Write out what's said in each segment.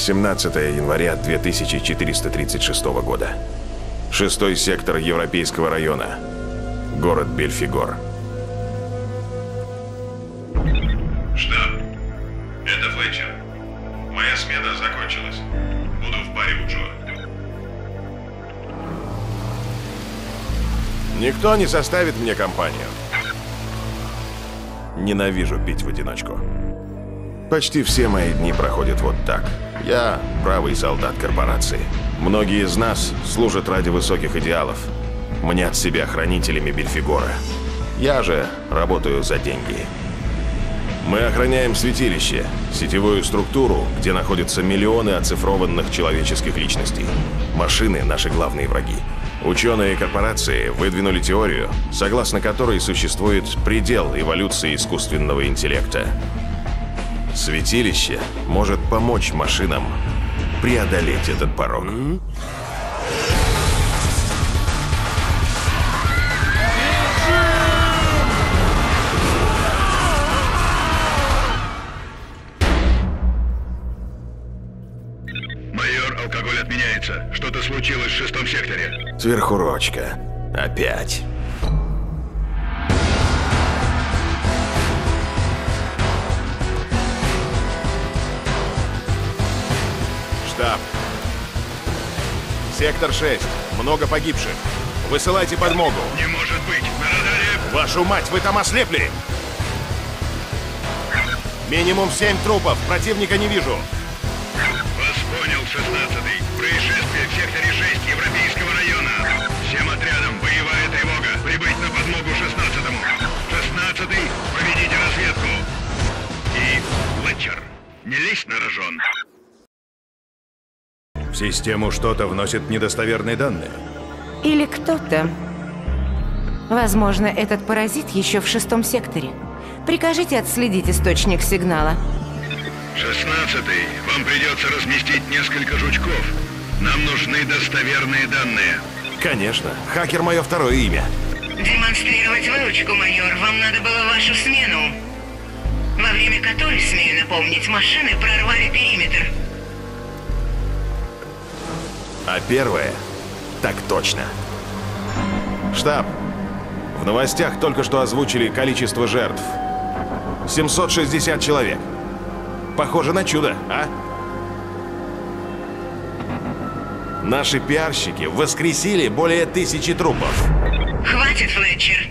17 января 2436 года. 6-й сектор Европейского района. Город Бельфигор. Штаб. Это Флетчер. Моя смена закончилась. Буду в баре у Джо. Никто не составит мне компанию. Ненавижу пить в одиночку. Почти все мои дни проходят вот так. Я бравый солдат корпорации. Многие из нас служат ради высоких идеалов. Мнят себя хранителями Бельфигора. Я же работаю за деньги. Мы охраняем святилище, сетевую структуру, где находятся миллионы оцифрованных человеческих личностей. Машины — наши главные враги. Ученые корпорации выдвинули теорию, согласно которой существует предел эволюции искусственного интеллекта. Святилище может помочь машинам преодолеть этот порог. Майор, алкоголь отменяется. Что-то случилось в 6-м секторе. Сверхурочка. Опять. Штаб. Сектор 6. Много погибших. Высылайте подмогу. Не может быть. На радаре. Вашу мать, вы там ослепли? Минимум 7 трупов. Противника не вижу. Вас понял, 16-й. Происшествие в секторе 6 Европейского района. Всем отрядам боевая тревога. Прибыть на подмогу 16-му. 16-й, проведите разведку. И, Флетчер, не лезь на рожон. В систему что-то вносит недостоверные данные. Или кто-то. Возможно, этот паразит еще в 6-м секторе. Прикажите отследить источник сигнала. 16-й, вам придется разместить несколько жучков. Нам нужны достоверные данные. Конечно. Хакер — мое второе имя. Демонстрировать выручку, майор. Вам надо было вашу смену. Во время которой, смею напомнить, машины прорвали периметр. А первое? Так точно. Штаб. В новостях только что озвучили количество жертв. 760 человек. Похоже на чудо, а? Наши пиарщики воскресили более 1000 трупов. Хватит, Флетчер.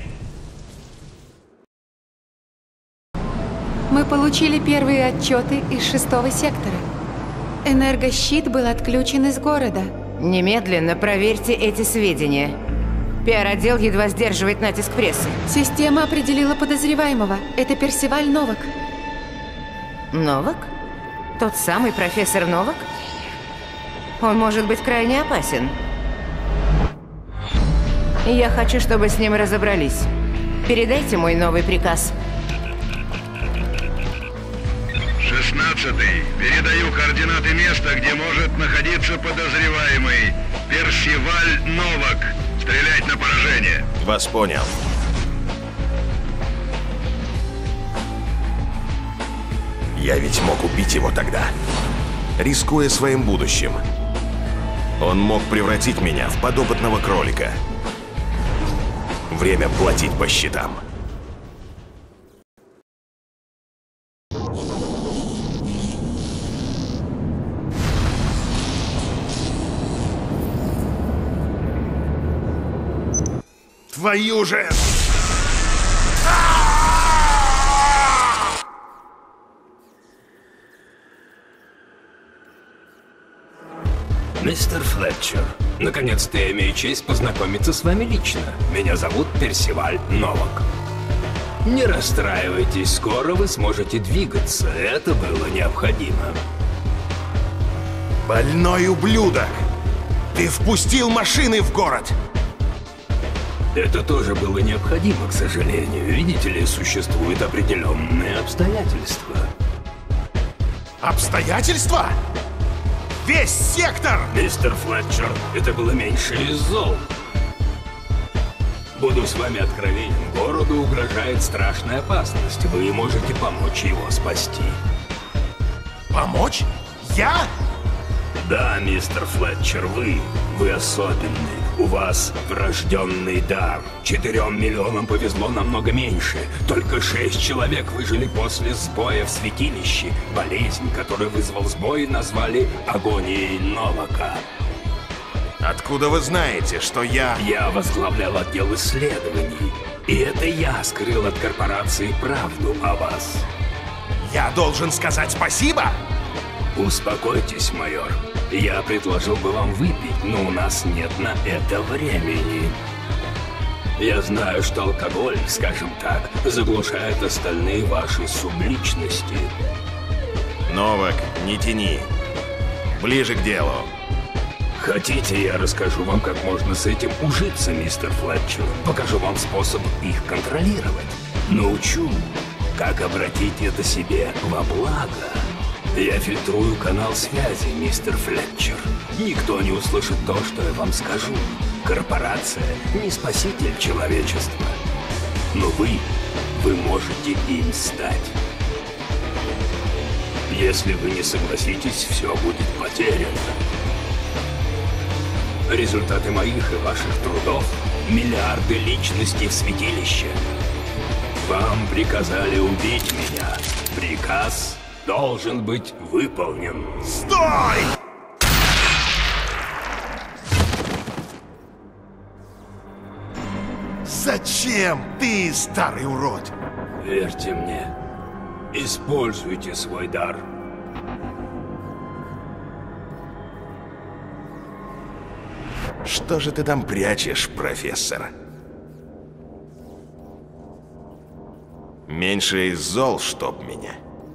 Мы получили первые отчеты из 6-го сектора. Энергощит был отключен из города. Немедленно проверьте эти сведения. Пиар-отдел едва сдерживает натиск прессы. Система определила подозреваемого. Это Персиваль Новак. Новак? Тот самый профессор Новак? Он может быть крайне опасен. Я хочу, чтобы с ним разобрались. Передайте мой новый приказ. 16-й, передаю координаты места, где может находиться подозреваемый. Персиваль Новак. Стрелять на поражение. Вас понял. Я ведь мог убить его тогда, рискуя своим будущим. Он мог превратить меня в подопытного кролика. Время платить по счетам. Твою же! Мистер Флетчер, наконец-то я имею честь познакомиться с вами лично. Меня зовут Персиваль Новак. Не расстраивайтесь, скоро вы сможете двигаться. Это было необходимо. Больной ублюдок! Ты впустил машины в город! Это тоже было необходимо, к сожалению. Видите ли, существуют определенные обстоятельства. Обстоятельства? Весь сектор! Мистер Флетчер, это было меньше из зол. Буду с вами откровенен, городу угрожает страшная опасность. Вы можете помочь его спасти. Помочь? Я? Да, мистер Флетчер, вы особенный. У вас врожденный дар. 4 миллионам повезло намного меньше. Только 6 человек выжили после сбоя в святилище. Болезнь, которую вызвал сбой, назвали агонией Новака. Откуда вы знаете, что я... Я возглавлял отдел исследований. И это я скрыл от корпорации правду о вас. Я должен сказать спасибо? Успокойтесь, майор. Я предложил бы вам выпить, но у нас нет на это времени. Я знаю, что алкоголь, скажем так, заглушает остальные ваши субличности. Новак, не тяни. Ближе к делу. Хотите, я расскажу вам, как можно с этим ужиться, мистер Флетчер? Покажу вам способ их контролировать. Научу, как обратить это себе во благо. Я фильтрую канал связи, мистер Флетчер. Никто не услышит то, что я вам скажу. Корпорация не спаситель человечества. Но вы можете им стать. Если вы не согласитесь, все будет потеряно. Результаты моих и ваших трудов — миллиарды личностей в святилище. Вам приказали убить меня. Приказ должен быть выполнен. Стой! Зачем ты, старый урод? Верьте мне, используйте свой дар. Что же ты там прячешь, профессор? Меньше из зол, чтоб меня.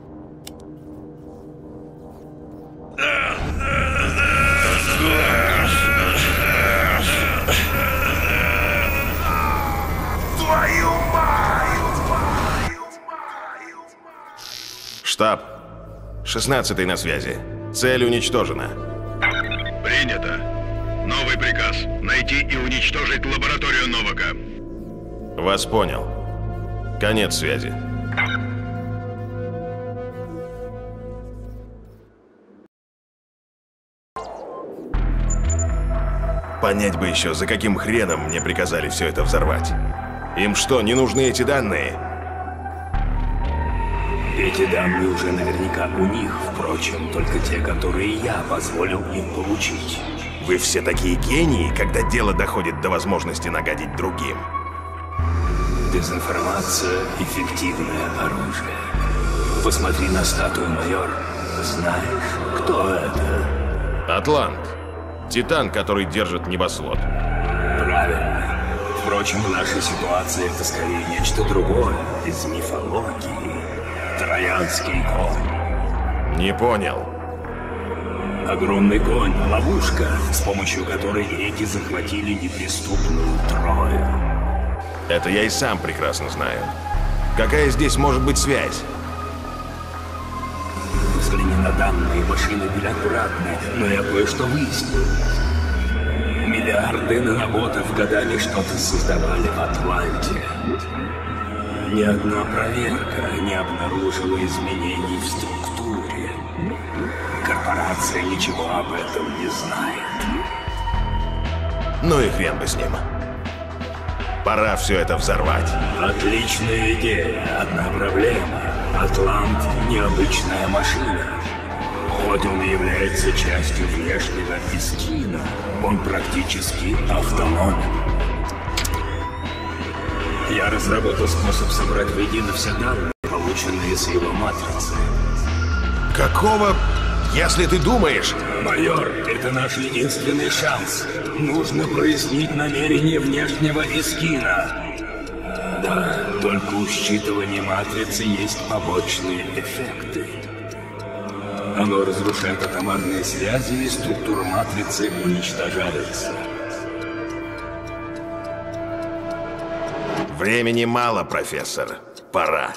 Твою мать! Штаб. 16-й на связи. Цель уничтожена. Принято. Новый приказ. Найти и уничтожить лабораторию Новака. Вас понял. Конец связи. Понять бы еще, за каким хреном мне приказали все это взорвать. Им что, не нужны эти данные? Эти данные уже наверняка у них, впрочем, только те, которые я позволил им получить. Вы все такие гении, когда дело доходит до возможности нагадить другим. Дезинформация — эффективное оружие. Посмотри на статую, майор. Знаешь, кто это? Атлант. Титан, который держит небосвод. Правильно. Впрочем, в нашей ситуации это скорее нечто другое, из мифологии. Троянский конь. Не понял. Огромный конь — ловушка, с помощью которой греки захватили неприступную Трою. Это я и сам прекрасно знаю. Какая здесь может быть связь? Взгляни на данные, машины белят-братные, но я кое-что выяснил. Миллиарды наноботов годами что-то создавали в Атланте. Ни одна проверка не обнаружила изменений в структуре. Корпорация ничего об этом не знает. Ну и хрен бы с ним. Пора все это взорвать. Отличная идея. Одна проблема. Атлант — необычная машина. Хоть он и является частью внешнего Искина, он практически автономен. Я разработал способ собрать воедино все данные, полученные с его матрицы. Какого... Если ты думаешь... Майор, это наш единственный шанс. Нужно прояснить намерение внешнего Искина. Да, только у считывания матрицы есть побочные эффекты. Оно разрушает атомарные связи, и структура матрицы уничтожается. Времени мало, профессор. Пора.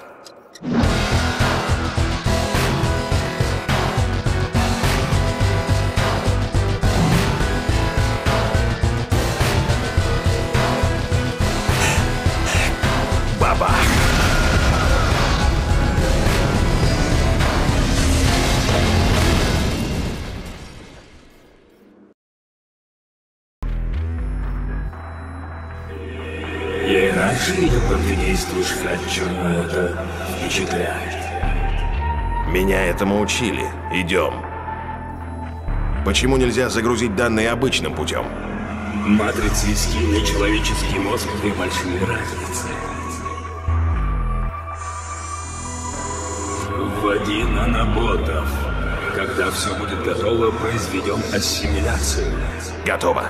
Баба. видел, как ты действуешь, Флетчер, но это впечатляет. Меня этому учили. Идем. Почему нельзя загрузить данные обычным путем? Матрица и скин и человеческий мозг — две большие разницы. Вводи наноботов. Когда все будет готово, произведем ассимиляцию. Готово.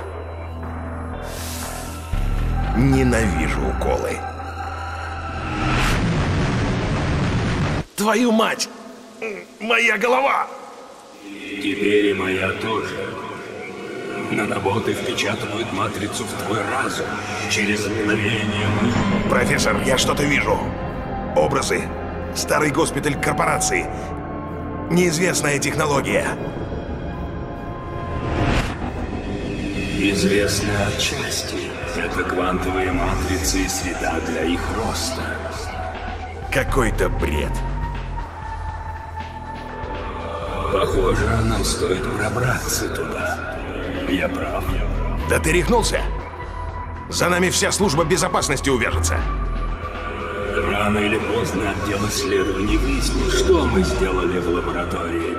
Ненавижу уколы. Твою мать! Моя голова! Теперь и моя тоже. Наноботы впечатывают матрицу в твой разум. Через мгновение мы... Профессор, я что-то вижу. Образы. Старый госпиталь корпорации. Неизвестная технология. Известная отчасти. Это квантовые матрицы и среда для их роста. Какой-то бред. Похоже, нам стоит пробраться туда. Я прав. Да ты рехнулся? За нами вся служба безопасности увяжется. Рано или поздно отдел исследований выяснит, что мы сделали в лаборатории.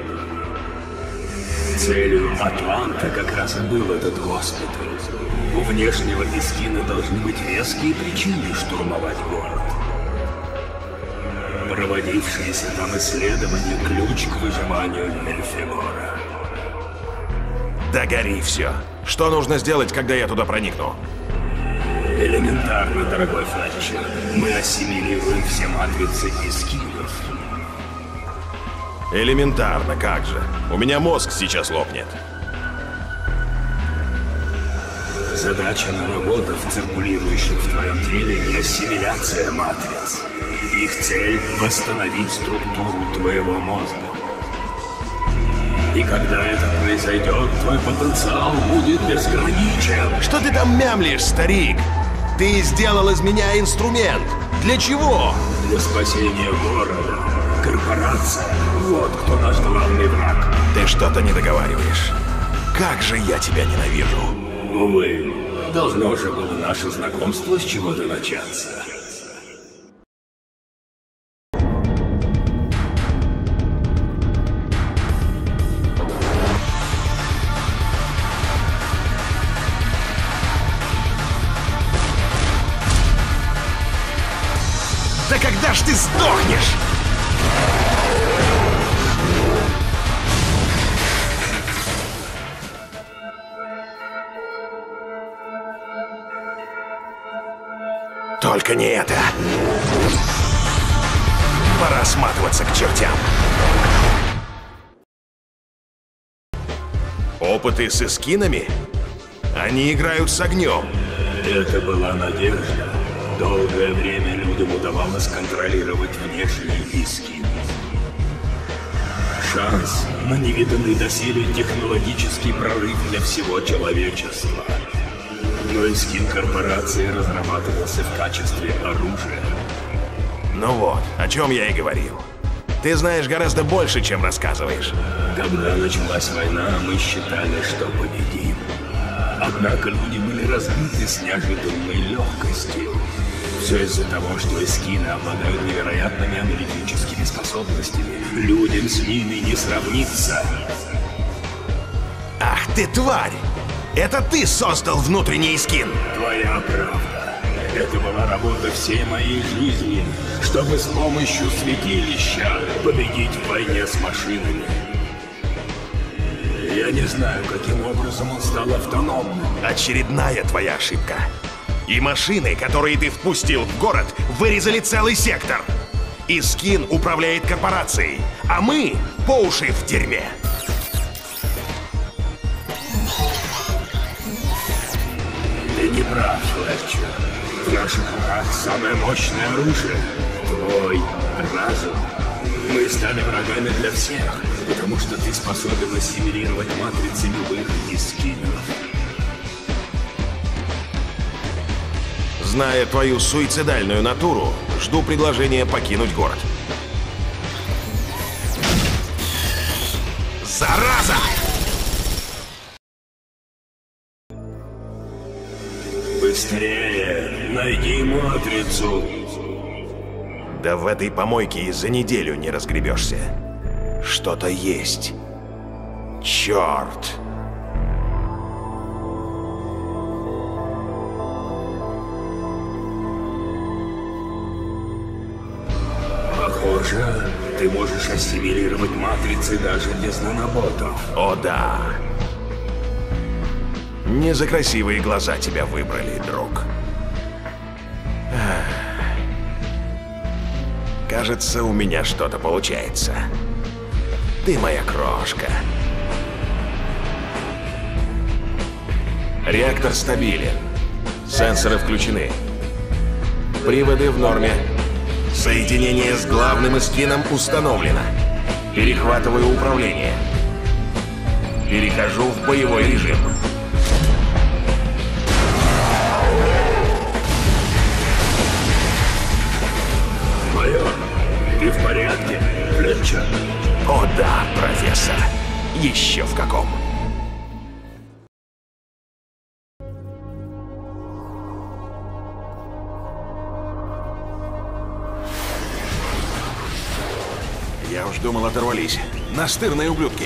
Целью Атланта как раз и был этот госпиталь. У внешнего Искина должны быть веские причины штурмовать город. Проводившиеся там исследования — ключ к выживанию Мельфигора. Да гори все. Что нужно сделать, когда я туда проникну? Элементарно, дорогой Флетчер. Мы ассимилируем все матрицы Искинов. Элементарно, как же. У меня мозг сейчас лопнет. Задача наноботов, циркулирующих в твоем теле, не ассимиляция матриц. Их цель — восстановить структуру твоего мозга. И когда это произойдет, твой потенциал будет безграничен. Что ты там мямлишь, старик? Ты сделал из меня инструмент. Для чего? Для спасения города. Корпорация — вот кто наш главный враг. Ты что-то не договариваешь. Как же я тебя ненавижу. Увы, должно же было наше знакомство с чего-то начаться. Да когда ж ты сдохнешь? Только не это. Пора сматываться к чертям. Опыты с эскинами? Они играют с огнем. Это была надежда. Долгое время людям удавалось контролировать внешний Искин. Шанс на невиданный доселе технологический прорыв для всего человечества. Но Искин корпорации разрабатывался в качестве оружия. Ну вот, о чем я и говорил. Ты знаешь гораздо больше, чем рассказываешь. Когда началась война, мы считали, что победим. Однако люди были разбиты с неожиданной легкостью. Все из-за того, что эскины обладают невероятными аналитическими способностями. Людям с ними не сравниться. Ах ты тварь! Это ты создал внутренний эскин! Твоя правда. Это была работа всей моей жизни, чтобы с помощью святилища победить в войне с машинами. Я не знаю, каким образом он стал автономным. Очередная твоя ошибка. И машины, которые ты впустил в город, вырезали целый сектор. Искин управляет корпорацией, а мы по уши в дерьме. Ты не прав, Флетчер. В наших руках самое мощное оружие. Твой разум. Мы стали врагами для всех, потому что ты способен ассимилировать матрицы любых искинов. Зная твою суицидальную натуру, жду предложения покинуть город. Зараза! Быстрее! Найди матрицу! Да в этой помойке и за неделю не разгребешься. Что-то есть. Черт! Похоже, ты можешь ассимилировать матрицы даже без наноботов. О да! Не за красивые глаза тебя выбрали, друг. Кажется, у меня что-то получается. Ты моя крошка. Реактор стабилен. Сенсоры включены. Приводы в норме. Соединение с главным эскином установлено. Перехватываю управление. Перехожу в боевой режим. Майор, ты в порядке, Флетчер? О да, профессор. Еще в каком. Я уж думал, оторвались. Настырные ублюдки.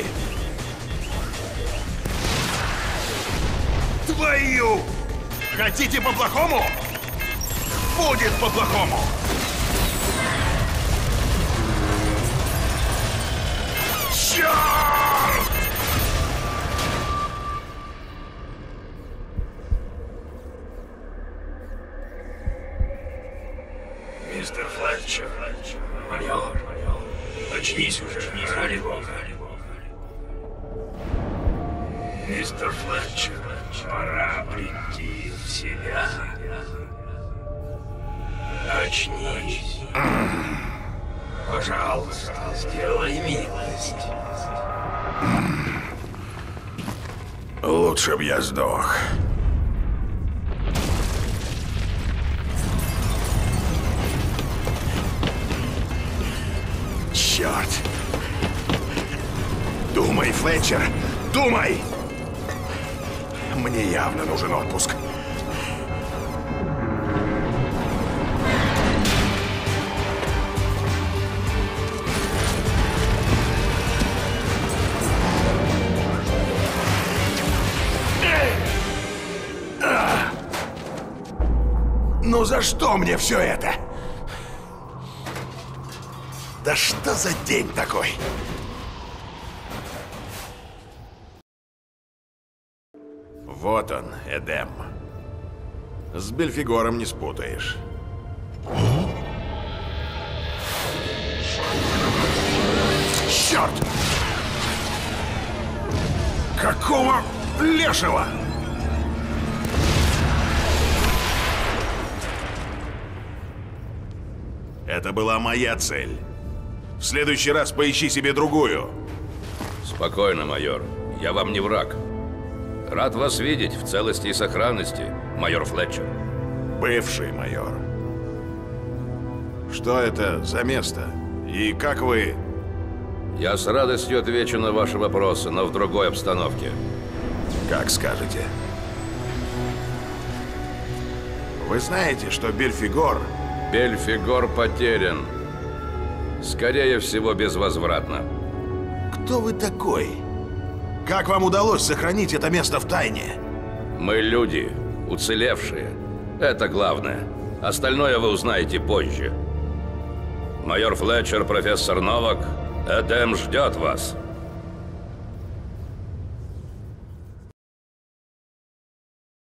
Твою! Хотите по-плохому? Будет по-плохому! Черт! Мистер Флетчер, майор, очнись уже, ради бога. Мистер Флетчер, пора прийти в себя. Очнись. Пожалуйста, сделай милость. Лучше б я сдох. Черт. Думай, Флетчер, думай! Мне явно нужен отпуск. Ну за что мне все это? Да что за день такой? Вот он, Эдем. С Бельфигором не спутаешь. Черт! Какого лешего? Это была моя цель. В следующий раз поищи себе другую. Спокойно, майор. Я вам не враг. Рад вас видеть в целости и сохранности, майор Флетчер. Бывший майор. Что это за место? И как вы... Я с радостью отвечу на ваши вопросы, но в другой обстановке. Как скажете. Вы знаете, что Бельфигор... Бельфигор потерян. Скорее всего, безвозвратно. Кто вы такой? Как вам удалось сохранить это место в тайне? Мы люди, уцелевшие. Это главное. Остальное вы узнаете позже. Майор Флетчер, профессор Новак, Эдем ждет вас.